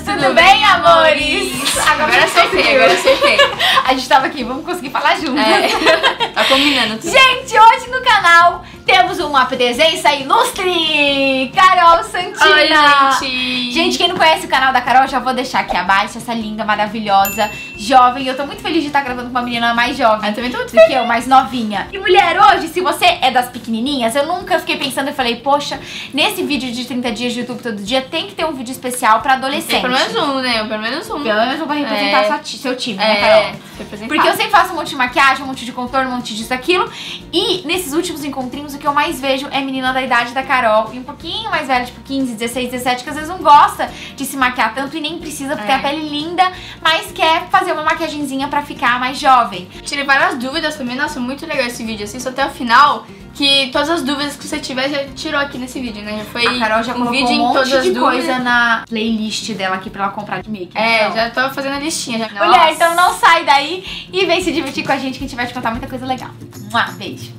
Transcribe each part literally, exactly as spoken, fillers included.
Tudo bem, amores? Agora, agora eu acertei, agora eu acertei. A gente tava aqui, vamos conseguir falar junto. É, tá combinando tudo. Gente, hoje no canal temos uma presença ilustre! Carol Santina! Oi, gente! Gente, quem não conhece o canal da Carol, já vou deixar aqui abaixo, essa linda, maravilhosa, jovem. Eu tô muito feliz de estar gravando com uma menina mais jovem. Eu também tô muito do que eu, mais novinha. E mulher, hoje, se você é das pequenininhas, eu nunca fiquei pensando e falei, poxa, nesse vídeo de trinta dias de YouTube todo dia, tem que ter um vídeo especial pra adolescente. Tem pelo menos um, né? Pelo menos um. Pelo menos um pra representar É. sua ti- seu time, É, né, Carol? representar. Porque eu sempre faço um monte de maquiagem, um monte de contorno, um monte disso, aquilo. E nesses últimos encontrinhos, o que eu mais vejo é menina da idade da Carol e um pouquinho mais velha, tipo quinze, dezesseis, dezessete, que às vezes não gosta de se maquiar tanto e nem precisa, porque É. tem a pele linda, mas quer fazer uma maquiagenzinha pra ficar mais jovem. Tirei várias dúvidas também. Nossa, muito legal esse vídeo. Assista até o final, que todas as dúvidas que você tiver já tirou aqui nesse vídeo, né? Já foi A Carol já um colocou vídeo um em monte todas as de dúvidas. coisa na playlist dela aqui pra ela comprar de make. É, então. já tô fazendo a listinha. Já. Mulher, Nossa. então não sai daí e vem se divertir com a gente que a gente vai te contar muita coisa legal. Mua, beijo.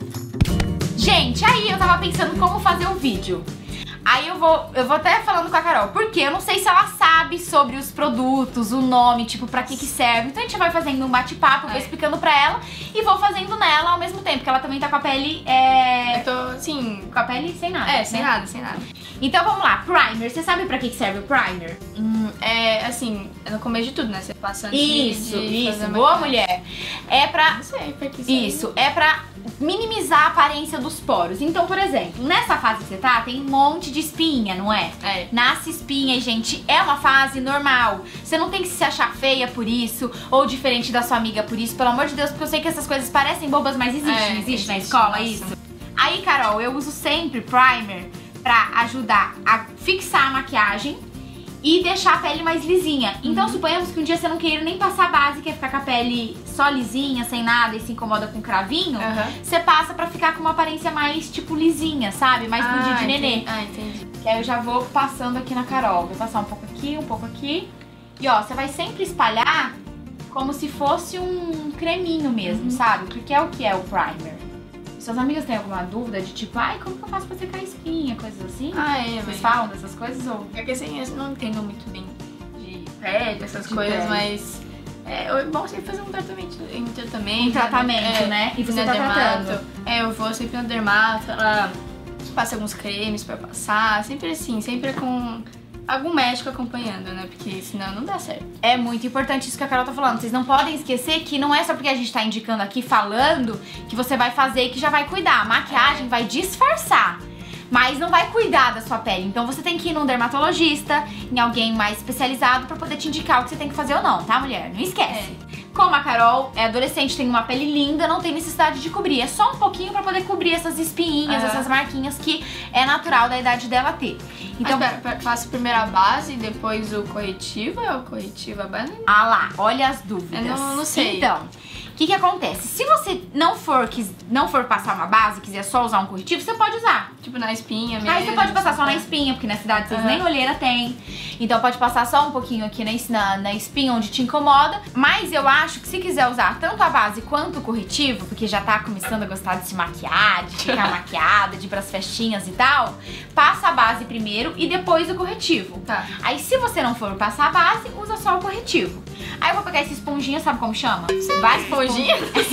Gente, aí eu tava pensando como fazer o vídeo. Aí eu vou, eu vou até falando com a Carol, porque eu não sei se ela sabe sobre os produtos, o nome, tipo, pra que que serve. Então a gente vai fazendo um bate-papo, vou É. explicando pra ela e vou fazendo nela ao mesmo tempo, porque ela também tá com a pele, é... Eu tô, assim... com a pele sem nada. É, sem né? nada, sem nada. Então vamos lá, primer. Você sabe pra que que serve o primer? Hum, é, assim, é no começo de tudo, né? Você passa antes Isso, de isso, fazer a boa maquiagem. mulher. É pra... Não sei pra que serve. Isso, é pra minimizar a aparência dos poros. Então, por exemplo, nessa fase que você tá, tem um monte de espinha, não é? É. Nasce espinha, gente, é uma fase normal. Você não tem que se achar feia por isso, ou diferente da sua amiga por isso, pelo amor de Deus, porque eu sei que essas coisas parecem bobas, mas existe, É, não existe na existe, escola nossa. isso? Aí, Carol, eu uso sempre primer pra ajudar a fixar a maquiagem e deixar a pele mais lisinha. Então, Uhum. suponhamos que um dia você não queira nem passar base, quer ficar com a pele só lisinha, sem nada e se incomoda com cravinho, Aham. você passa pra ficar com uma aparência mais, tipo, lisinha, sabe? Mais bundinha de nenê. entendi. Ah, entendi. Que aí eu já vou passando aqui na Carol. Vou passar um pouco aqui, um pouco aqui. E ó, você vai sempre espalhar como se fosse um creminho mesmo, Uhum. sabe? Porque é o que é o primer. Suas amigas têm alguma dúvida de tipo, ai, como que eu faço pra secar a espinha, coisas assim? Ah, é, Vocês mas... falam dessas coisas ou... É que assim, eu não entendo muito bem de pele, essas De coisas, pele. mas... É, é bom sempre fazer um tratamento, um tratamento, Um tratamento, é, né? E você na tá dermato. tratando. É, eu vou sempre na dermato, ela passa alguns cremes pra passar, sempre assim, sempre com algum médico acompanhando, né? Porque senão não dá certo. É muito importante isso que a Carol tá falando. Vocês não podem esquecer que não é só porque a gente tá indicando aqui, falando, que você vai fazer e que já vai cuidar. A maquiagem vai disfarçar, mas não vai cuidar da sua pele. Então você tem que ir num dermatologista, em alguém mais especializado pra poder te indicar o que você tem que fazer ou não, tá, mulher? Não esquece. Como a Carol é adolescente, tem uma pele linda, não tem necessidade de cobrir. É só um pouquinho pra poder cobrir essas espinhas, Aham. essas marquinhas que é natural da idade dela ter. Então, Então, Mas pera, faço primeiro a base e depois o corretivo, é o corretivo a base? ah lá, olha as dúvidas. Eu não- não sei. Então, o que que acontece? Se você não for, quis, não for passar uma base, quiser só usar um corretivo, você pode usar. Tipo na espinha mesmo. Aí você pode passar só na espinha, porque na cidade vocês Aham. nem olheira tem. Então pode passar só um pouquinho aqui na, na, na espinha onde te incomoda. Mas eu acho que se quiser usar tanto a base quanto o corretivo, porque já tá começando a gostar de se maquiar, de ficar maquiada, de ir pras festinhas e tal, passa a base primeiro e depois o corretivo. Tá. Aí se você não for passar a base, usa só o corretivo. Aí eu vou pegar essa esponjinha, sabe como chama? Vai Esponjinha?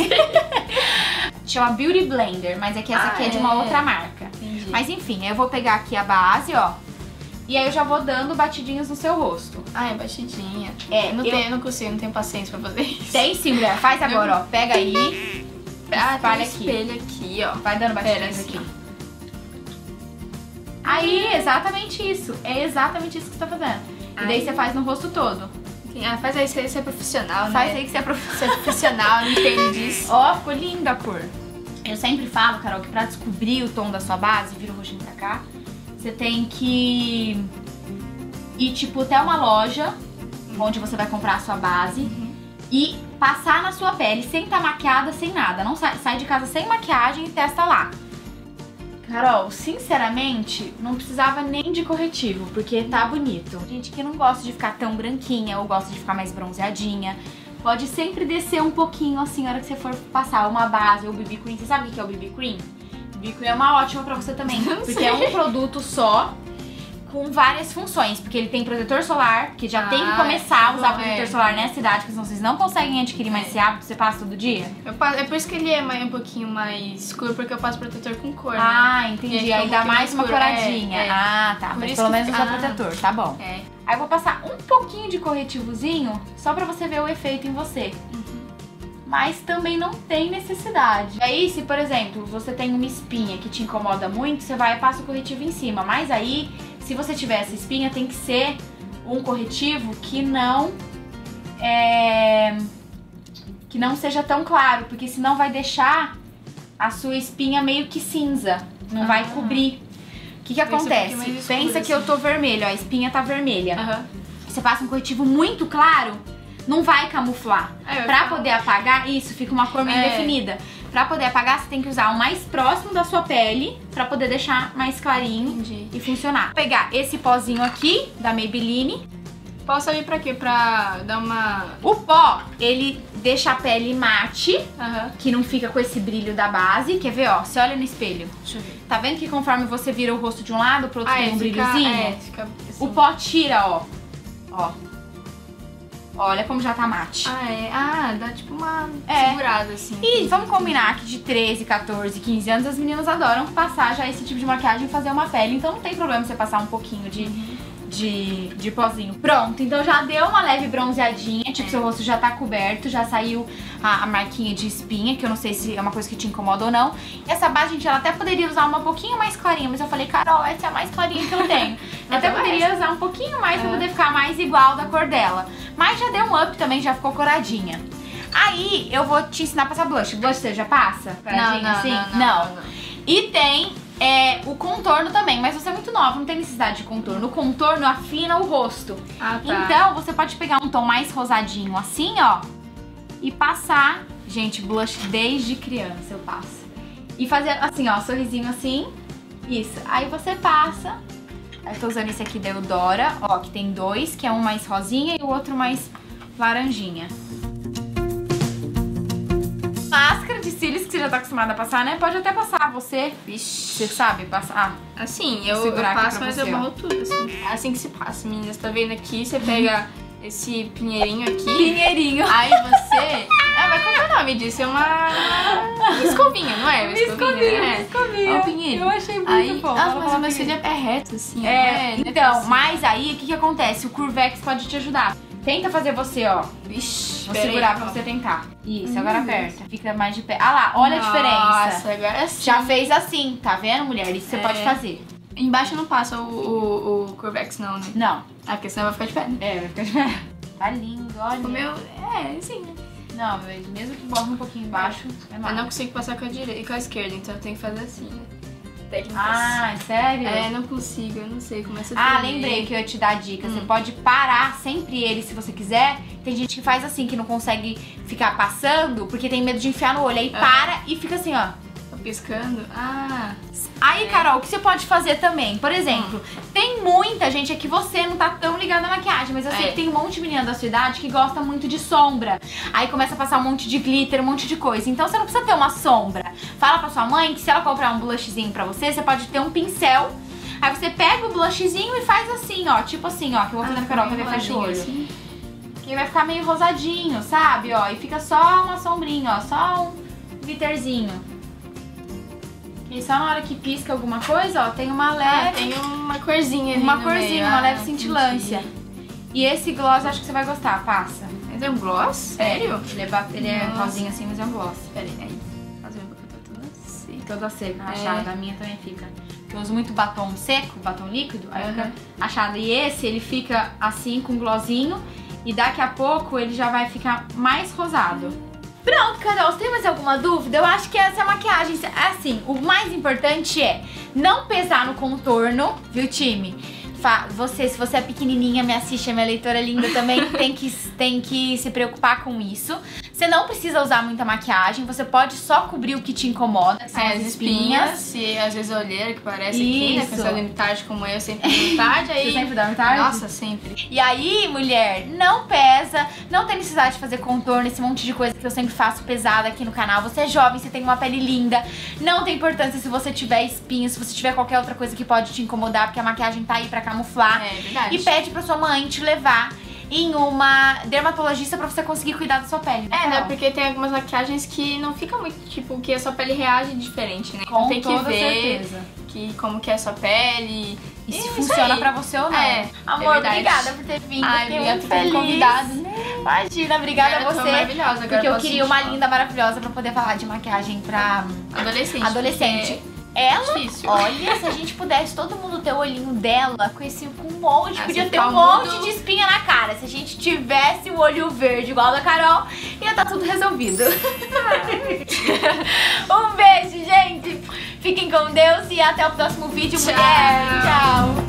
Chama Beauty Blender, mas é que essa Ah, aqui é de uma é. outra marca. Entendi. Mas enfim, aí eu vou pegar aqui a base, ó. E aí eu já vou dando batidinhos no seu rosto. Ah, é batidinha. É, Eu não, eu- tenho, eu não consigo, não tenho paciência pra fazer isso. Tem sim, mulher. Faz agora, ó. Pega aí. Ah, espalha tem um aqui. espelho aqui, ó. Vai dando batidinhos Pera, assim, aqui. Aí, exatamente isso. É exatamente isso que você tá fazendo. E daí Aí- você faz no rosto todo. Ah, faz aí, você é profissional, Faz né? aí que você é prof... Você é profissional, não entende disso. Ó, ficou linda a cor. Eu sempre falo, Carol, que pra descobrir o tom da sua base, vira o rostinho pra cá, você tem que ir, tipo, até uma loja onde você vai comprar a sua base Uhum. e passar na sua pele sem estar maquiada, sem nada. Não sai, sai de casa sem maquiagem e testa lá. Carol, sinceramente, não precisava nem de corretivo, porque tá bonito. Gente que não gosta de ficar tão branquinha ou gosta de ficar mais bronzeadinha, pode sempre descer um pouquinho assim na hora que você for passar uma base ou B B Cream. Você sabe o que é o B B Cream? B B Cream é uma ótima pra você também, Não porque sei. é um produto só com várias funções, porque ele tem protetor solar, que já Ah, tem que começar a usar bom, protetor é. solar nessa idade, porque senão vocês não conseguem adquirir mais É. esse hábito, você passa todo dia? Eu passo, é por isso que ele é mais, um pouquinho mais escuro, porque eu passo protetor com cor, né? Ah, entendi. E aí Aí, fica um dá pouquinho mais uma escuro, é, coradinha. é. Ah, tá. Por Mas isso pelo que menos fica- usa ah. protetor, tá bom. É. Aí eu vou passar um pouquinho de corretivozinho, só pra você ver o efeito em você. Mas também não tem necessidade. Aí, se por exemplo, você tem uma espinha que te incomoda muito, você vai e passa o corretivo em cima. Mas aí, se você tiver essa espinha, tem que ser um corretivo que não é, que não seja tão claro, porque senão vai deixar a sua espinha meio que cinza, não Ah. vai cobrir. O que que Vai ser um pouquinho acontece? mais escuro, Pensa que assim. eu tô vermelho, ó, a espinha tá vermelha. Aham. Você passa um corretivo muito claro, não vai camuflar. É, vai Pra ficar- poder apagar, isso, fica uma cor meio É. definida. Pra poder apagar, você tem que usar o mais próximo da sua pele, pra poder deixar mais clarinho Entendi. e funcionar. Vou pegar esse pozinho aqui, da Maybelline. Posso vir pra quê? Pra dar uma... O pó, ele deixa a pele mate, Aham. que não fica com esse brilho da base. Quer ver, ó? Você olha no espelho. Deixa eu ver. Tá vendo que conforme você vira o rosto de um lado, pro outro Ah, tem é, um fica- brilhozinho? é, fica assim. O pó tira, ó. Ó. Olha como já tá mate. Ah, é. Ah, dá tipo uma É. segurada, assim. E vamos combinar que de treze, quatorze, quinze anos as meninas adoram passar já esse tipo de maquiagem e fazer uma pele. Então não tem problema você passar um pouquinho de, de, de pozinho. Pronto, então já deu uma leve bronzeadinha. Tipo, É. seu rosto já tá coberto, já saiu a, a marquinha de espinha, que eu não sei se é uma coisa que te incomoda ou não. E essa base, gente, ela até poderia usar uma pouquinho mais clarinha, mas eu falei, Carol, essa é a mais clarinha que eu tenho. Eu até Então é poderia usar um pouquinho mais pra É. poder ficar mais igual da cor dela. Mas já deu um up também, já ficou coradinha. Aí eu vou te ensinar a passar blush. Blush você já passa? Não, Coradinha não, assim? não, não, não. E tem é, o contorno também, mas você é muito nova, não tem necessidade de contorno. O contorno afina o rosto. Ah, tá. Então você pode pegar um tom mais rosadinho assim, ó, e passar. Gente, blush desde criança eu passo. E fazer assim, ó, sorrisinho assim. Isso. Aí você passa. Eu tô usando esse aqui da Eudora, ó, que tem dois, que é um mais rosinha e o outro mais laranjinha. Máscara de cílios que você já tá acostumada a passar, né? Pode até passar, você, Vixe. você sabe passar. Assim, eu, eu Segurar aqui passo, pra mas você, eu ó. borro tudo, assim. É assim que se passa, meninas. Tá vendo aqui? Você pega esse pinheirinho aqui. Pinheirinho. Aí você... Ah, mas qual que é o nome disso? É uma... uma escovinha, não é? Uma escovinha, né? escovinha. É um pinheiro. Eu achei muito Aí, bom. ah, Fala, mas fala o meu pinheiro. cílio é reto, assim. É, não então, assim. mas aí o que que acontece? O Curvex pode te ajudar. Tenta fazer você, ó. Vixe, Vou pera segurar aí, pra ó. você tentar. Isso, Hum, agora Deus. aperta. Fica mais de pé. Ah lá, olha a diferença. Nossa, agora sim. Já fez assim, tá vendo, mulher? Isso você É. pode fazer. Embaixo não passa o, o, o Curvex, não, né? Não. Ah, porque senão vai ficar de pé, né? É, vai ficar de pé. Tá lindo, olha. O meu, é, sim, né? Não, mas mesmo que borra um pouquinho embaixo, é Eu mal. não consigo passar com a direita e com a esquerda, então eu tenho que fazer assim, né? Técnicas. Ah, sério? É, não consigo, eu não sei, começa a Ah, tremer. lembrei que eu ia te dar a dica. Você Hum. pode parar sempre ele se você quiser. Tem gente que faz assim, que não consegue ficar passando porque tem medo de enfiar no olho. Aí Ah. para e fica assim, ó. Tô piscando. Ah, Aí, É. Carol, o que você pode fazer também? Por exemplo, tem muita gente, é que você não tá tão ligada na maquiagem, mas eu sei É. que tem um monte de menina da sua idade que gosta muito de sombra. Aí começa a passar um monte de glitter, um monte de coisa. Então você não precisa ter uma sombra. Fala pra sua mãe que se ela comprar um blushzinho pra você, você pode ter um pincel. Aí você pega o blushzinho e faz assim, ó. Tipo assim, ó, que eu vou fazer na Carol, quer ver? Fecha o olho. Assim. Que vai ficar meio rosadinho, sabe? Ó, e fica só uma sombrinha, ó, só um glitterzinho. E só na hora que pisca alguma coisa, ó, tem uma Ah, leve, tem uma corzinha ali uma no corzinha, meio. uma Ah, leve cintilância. entendi. E esse gloss acho que você vai gostar, passa. Mas é um gloss? Sério? Ele é, ba- ele é Nossa. rosinha assim, mas é um gloss. Pera aí, aí. Fazer minha boca tá toda seca. Toda seca, É. achada. A minha também fica. Eu uso muito batom seco, batom líquido, aí Aham. fica achada. E esse, ele fica assim, com glossinho. E daqui a pouco ele já vai ficar mais rosado. Pronto, Carol, você tem mais alguma dúvida? Eu acho que essa maquiagem, assim, o mais importante é não pesar no contorno, viu, time? Fa- Você, se você é pequenininha, me assiste, a minha leitora linda também, tem que, tem que se preocupar com isso. Você não precisa usar muita maquiagem, você pode só cobrir o que te incomoda, que são É, as espinhas. Se às vezes a olheira que parece aqui, né? Isso. Pessoa dorme tarde como eu, sempre dorme tarde, aí... Você sempre dorme tarde? Nossa, sempre. E aí, mulher, não pesa, não tem necessidade de fazer contorno, esse monte de coisa que eu sempre faço pesada aqui no canal. Você é jovem, você tem uma pele linda, não tem importância se você tiver espinhos, se você tiver qualquer outra coisa que pode te incomodar, porque a maquiagem tá aí pra camuflar. É verdade. E pede pra sua mãe te levar em uma dermatologista pra você conseguir cuidar da sua pele. É, né? Porque tem algumas maquiagens que não fica muito, tipo, que a sua pele reage diferente, né? Com tem que toda ver certeza. que como que é a sua pele. E se isso funciona aí. pra você ou não. É, Amor, é verdade. obrigada por ter vindo. Ai, Fiquei obrigada muito por ter me feliz. convidado. Imagina, obrigada a Agora eu tô você. maravilhosa, agora Porque eu posso queria uma sentir. linda maravilhosa pra poder falar de maquiagem pra Adolescente. adolescente. porque Ela, é difícil. olha, se a gente pudesse todo mundo ter o olhinho dela com esse com um monte, Ah, podia você ter um ficar monte mudo. de espinha na cara. Se a gente tivesse o olho verde igual da Carol, ia estar tudo resolvido. Um beijo, gente. Fiquem com Deus e até o próximo vídeo, Tchau. mulher. Tchau.